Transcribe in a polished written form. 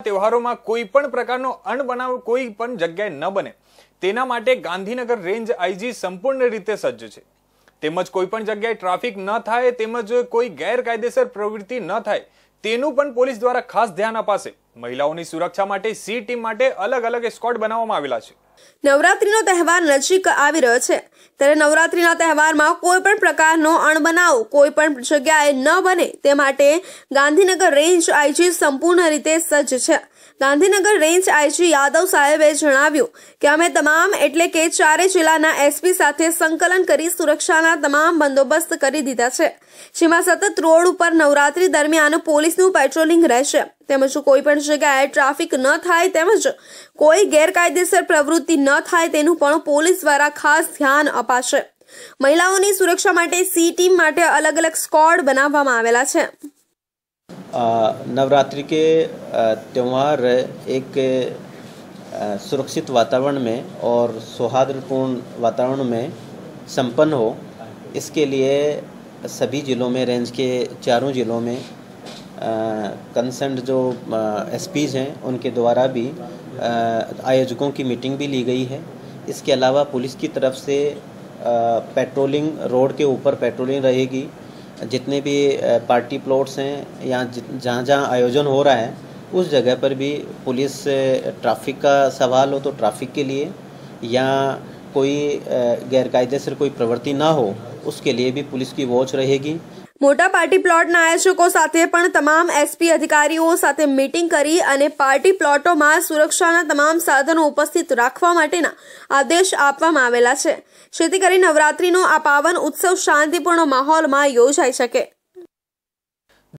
તહેવારોમાં કોઈ પણ પ્રકારનો અણબનાવ કોઈ પણ જગ્યાએ ન બને તેના માટે ગાંધીનગર રેન્જ આઈજી સંપૂર્ણ રીતે સજ્જ છે। તેમજ કોઈ પણ જગ્યાએ ટ્રાફિક ન થાય તેમજ કોઈ ગેરકાયદેસર પ્રવૃત્તિ ન થાય તેનું પણ પોલીસ દ્વારા ખાસ ધ્યાન અપાશે। મહિલાઓની સુરક્ષા માટે સી ટીમ માટે અલગ અલગ સ્ક્વોડ બનાવવામાં આવેલા છે। નવરાત્રીનો તહેવાર નજીક આવી રહ્યો છે ત્યારે નવરાત્રીના તહેવારમાં કોઈ પણ પ્રકારનો અણબનાવ કોઈ પણ જગ્યાએ ન બને તે માટે ગાંધીનગર રેન્જ આઈજી સંપૂર્ણ રીતે સજ્જ છે। ગાંધીનગર રેન્જ આઈજી યાદવ સાહેબે જણાવ્યું કે અમે તમામ એટલે કે 4 જિલ્લાના એસપી સાથે સંકલન કરી સુરક્ષાના તમામ બંદોબસ્ત કરી દીધા છે, જેમાં સતત રોડ ઉપર નવરાત્રી દરમિયાન પોલીસનું પેટ્રોલિંગ રહેશે તેમજ કોઈ પણ જગ્યાએ ટ્રાફિક ન થાય તેમજ કોઈ ગેરકાયદેસર પ્રવૃત્તિ ન થાય તેનું પણ પોલીસ દ્વારા ખાસ ધ્યાન અપાશે। મહિલાઓની સુરક્ષા માટે સી ટીમ માટે અલગ અલગ સ્ક્વોડ બનાવવામાં આવેલા છે। नवरात्रि के त्यौहार एक सुरक्षित वातावरण में और सौहार्दपूर्ण वातावरण में संपन्न हो, इसके लिए सभी ज़िलों में रेंज के 4 ज़िलों में कंसर्न जो एसपीज़ हैं उनके द्वारा भी आयोजकों की मीटिंग भी ली गई है। इसके अलावा पुलिस की तरफ से पेट्रोलिंग रोड के ऊपर पेट्रोलिंग रहेगी। जितने भी पार्टी प्लॉट्स हैं या जहाँ जहाँ आयोजन हो रहा है उस जगह पर भी पुलिस ट्रैफिक का सवाल हो तो ट्रैफिक के लिए या कोई गैरकायदेसर कोई प्रवृत्ति ना हो उसके लिए भी पुलिस की वॉच रहेगी। मोटा पार्टी प्लॉटना आयोजकों साथे पण तमाम एसपी अधिकारीओ साथे मीटिंग करी अने पार्टी प्लॉटोमां सुरक्षाना तमाम साधनो उपस्थित राखवा माटेना आदेश आपवामां आवेला छे, जेथी करी नवरात्रीनो आ पावन उत्सव शांतिपूर्ण माहोलमां योजाई शके।